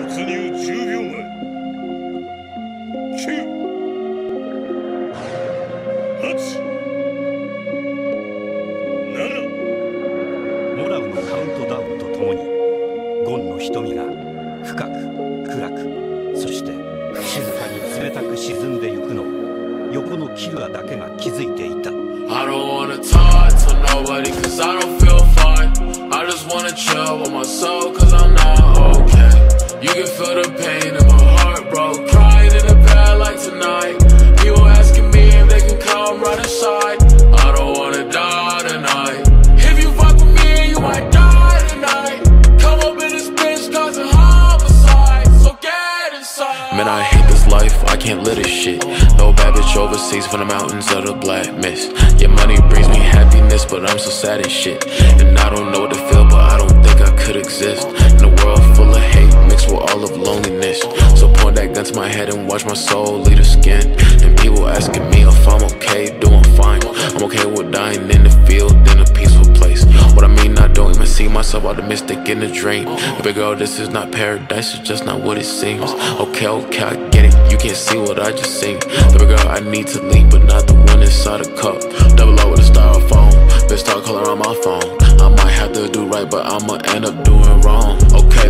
入10秒前。9、8、7。 モラウのカウントダウンとともにゴンの瞳が深く暗く、そして静かに冷たく沈んでゆくのを横のキルアだけが気づいていた。 I don't wanna talk to nobody cause I don't feel fine. I just wanna chill with my soul cause I'm not okay. You can feel the pain in my heart, bro. Crying in the bed like tonight. People asking me if they can come right inside. I don't wanna die tonight. If you fuck with me, you might die tonight. Come up in this bitch causing homicide, so get inside. Man, I hate this life, I can't live this shit. No bad bitch overseas from the mountains of the black mist. Yeah, money brings me happiness, but I'm so sad as shit. And I don't know what to feel, but I don't think I could exist in a world full of hate mixed with all of loneliness. So point that gun to my head and watch my soul leave the skin. And people asking me if I'm okay, doing fine. I'm okay with dying in the field in a peaceful place. What I mean, I don't even see myself optimistic in a dream. Baby girl, this is not paradise, it's just not what it seems. Okay, I get it, you can't see what I just seen. Baby girl, I need to lean, but not the one inside a cup. Double up with a styrofoam, bitch start calling on my phone. I might have to do right, but I'ma end up doing wrong. Okay,